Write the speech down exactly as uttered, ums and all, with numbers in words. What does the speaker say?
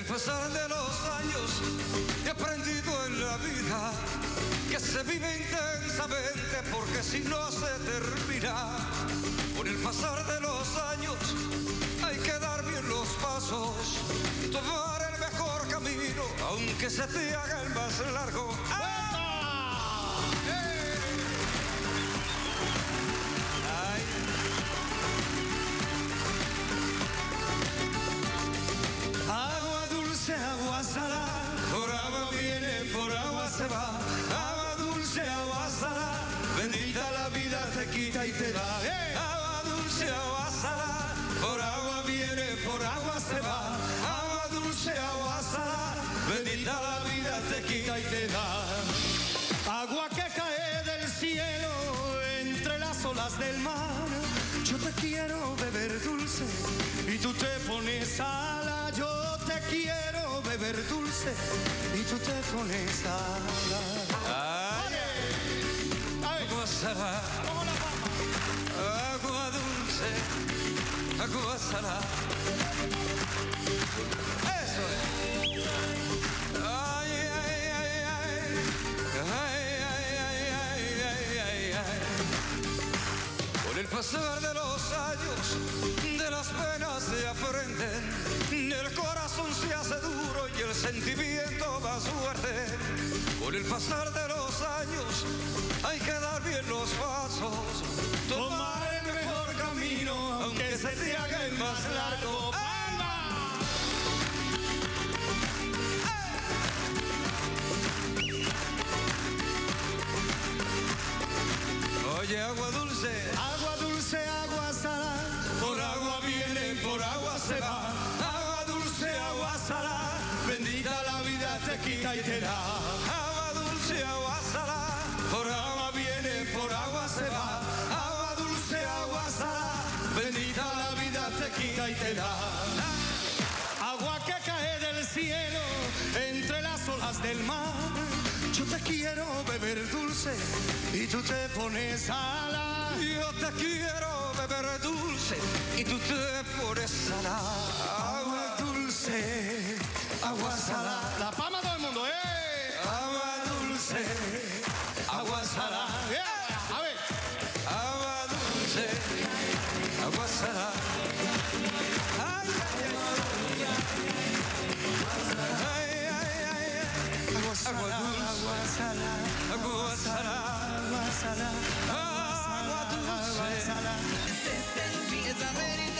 el pasar de los años he aprendido en la vida que se vive intensamente porque si no se termina. Con el pasar de los años hay que dar bien los pasos, tomar el mejor camino, aunque se te haga el más largo. ¡Ah! ¡Eh! ¡Ay! Agua dulce, agua salada, por agua viene, por agua se va. Agua dulce, agua salada, bendita la vida te quita y te da. ¡Eh! Agua dulce, agua salada, por agua viene, por agua se va. Agua dulce, agua salada, bendita la vida te quita y te da. Agua que cae del cielo entre las olas del mar. Yo te quiero beber dulce y tú te pones sala. Yo te quiero beber dulce y tú te pones sala. Ay, ay, agua salada, agua dulce, agua salada. Eso es. Ay, ay, ay, ay, ay, ay, ay, ay, ay, ay. Con el pasar de los años, de las penas se aprenden. El corazón se hace duro y el sentimiento más fuerte. Con el pasar de los años hay que dar bien los pasos, tomar el mejor camino, aunque se te haga el más largo. Oye, agua dulce, agua dulce, agua salada, por agua viene, por agua se va. Agua dulce, agua salada, bendita la vida te quita y te da. Agua dulce, agua salada, por agua viene, por agua se va. Agua dulce, agua salada, bendita la vida te quita y te da. Agua que cae del cielo entre las olas del mar. Yo te quiero beber dulce y tú te pones sala. Yo te quiero beber dulce y tú te pones sala. Agua dulce, agua salada. La palma todo el mundo, ¡eh! Agua dulce, agua salada. Yeah. A ver. Agua dulce, agua salada. Ay, ay, ay, ay, ay. Agua salada, agua salada, agua salada, agua salada, agua dulce. It's already